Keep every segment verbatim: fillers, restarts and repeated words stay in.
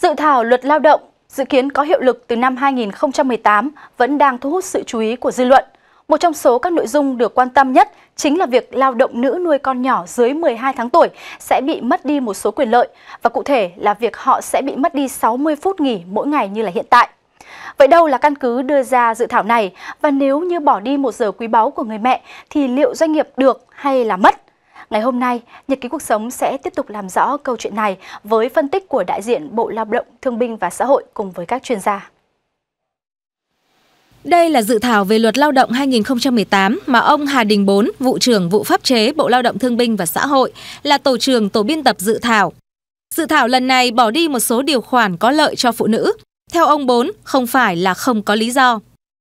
Dự thảo luật lao động dự kiến có hiệu lực từ năm hai nghìn không trăm mười tám vẫn đang thu hút sự chú ý của dư luận. Một trong số các nội dung được quan tâm nhất chính là việc lao động nữ nuôi con nhỏ dưới mười hai tháng tuổi sẽ bị mất đi một số quyền lợi, và cụ thể là việc họ sẽ bị mất đi sáu mươi phút nghỉ mỗi ngày như là hiện tại. Vậy đâu là căn cứ đưa ra dự thảo này, và nếu như bỏ đi một giờ quý báu của người mẹ thì liệu doanh nghiệp được hay là mất? Ngày hôm nay, Nhật ký cuộc sống sẽ tiếp tục làm rõ câu chuyện này với phân tích của đại diện Bộ Lao động, Thương binh và Xã hội cùng với các chuyên gia. Đây là dự thảo về luật lao động hai nghìn không trăm mười tám mà ông Hà Đình Bốn, vụ trưởng vụ pháp chế Bộ Lao động Thương binh và Xã hội, là tổ trưởng tổ biên tập dự thảo. Dự thảo lần này bỏ đi một số điều khoản có lợi cho phụ nữ. Theo ông Bốn, không phải là không có lý do.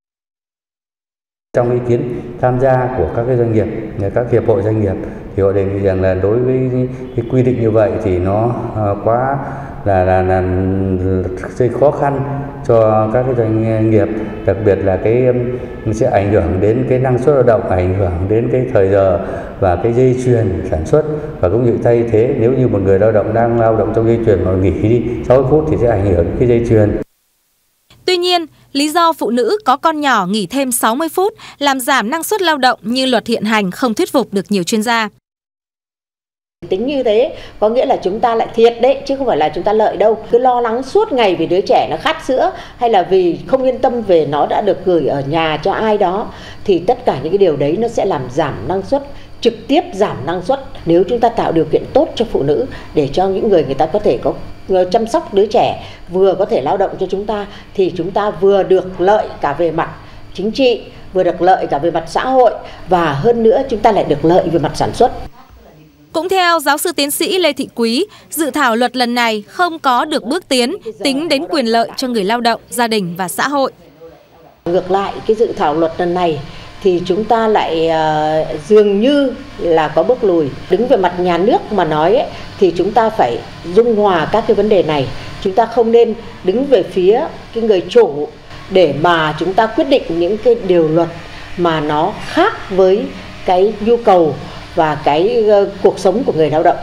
Trong ý kiến tham gia của các cái doanh nghiệp, các hiệp hội doanh nghiệp thì họ đề nghị rằng là đối với cái quy định như vậy thì nó quá là là, là gây khó khăn cho các cái doanh nghiệp, đặc biệt là cái sẽ ảnh hưởng đến cái năng suất lao động, ảnh hưởng đến cái thời giờ và cái dây chuyền sản xuất, và cũng như thay thế nếu như một người lao động đang lao động trong dây chuyền mà nghỉ đi sáu mươi phút thì sẽ ảnh hưởng đến cái dây chuyền. Tuy nhiên, lý do phụ nữ có con nhỏ nghỉ thêm sáu mươi phút làm giảm năng suất lao động như luật hiện hành không thuyết phục được nhiều chuyên gia. Tính như thế có nghĩa là chúng ta lại thiệt đấy, chứ không phải là chúng ta lợi đâu. Cứ lo lắng suốt ngày vì đứa trẻ nó khát sữa, hay là vì không yên tâm về nó đã được gửi ở nhà cho ai đó, thì tất cả những cái điều đấy nó sẽ làm giảm năng suất, trực tiếp giảm năng suất. Nếu chúng ta tạo điều kiện tốt cho phụ nữ để cho những người người ta có thể có chăm sóc đứa trẻ, vừa có thể lao động cho chúng ta, thì chúng ta vừa được lợi cả về mặt chính trị, vừa được lợi cả về mặt xã hội, và hơn nữa chúng ta lại được lợi về mặt sản xuất. Cũng theo giáo sư tiến sĩ Lê Thị Quý, dự thảo luật lần này không có được bước tiến tính đến quyền lợi cho người lao động, gia đình và xã hội. Ngược lại, cái dự thảo luật lần này thì chúng ta lại uh, dường như là có bước lùi. Đứng về mặt nhà nước mà nói ấy, thì chúng ta phải dung hòa các cái vấn đề này. Chúng ta không nên đứng về phía cái người chủ để mà chúng ta quyết định những cái điều luật mà nó khác với cái nhu cầu và cái uh, cuộc sống của người lao động.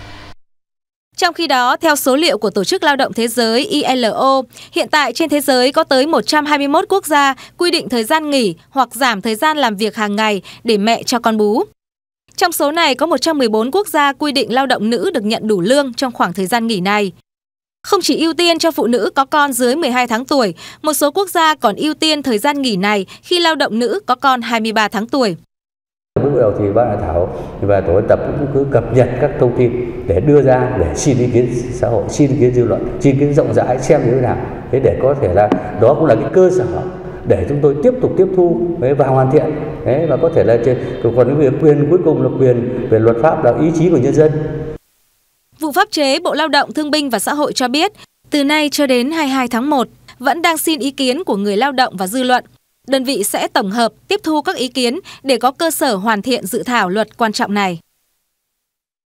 Trong khi đó, theo số liệu của Tổ chức Lao động Thế giới I L O, hiện tại trên thế giới có tới một trăm hai mươi mốt quốc gia quy định thời gian nghỉ hoặc giảm thời gian làm việc hàng ngày để mẹ cho con bú. Trong số này có một trăm mười bốn quốc gia quy định lao động nữ được nhận đủ lương trong khoảng thời gian nghỉ này. Không chỉ ưu tiên cho phụ nữ có con dưới mười hai tháng tuổi, một số quốc gia còn ưu tiên thời gian nghỉ này khi lao động nữ có con hai mươi ba tháng tuổi. Bước đầu thì ban soạn thảo và tổ biên tập cũng cứ cập nhật các thông tin để đưa ra, để xin ý kiến xã hội, xin ý kiến dư luận, xin ý kiến rộng rãi xem như thế nào. Thế để có thể là đó cũng là cái cơ sở để chúng tôi tiếp tục tiếp thu và hoàn thiện. Đấy, và có thể là trên còn cái việc quyền cuối cùng là quyền về luật pháp, là ý chí của nhân dân. Vụ pháp chế Bộ Lao động, Thương binh và Xã hội cho biết, từ nay cho đến hai mươi hai tháng một vẫn đang xin ý kiến của người lao động và dư luận. Đơn vị sẽ tổng hợp, tiếp thu các ý kiến để có cơ sở hoàn thiện dự thảo luật quan trọng này.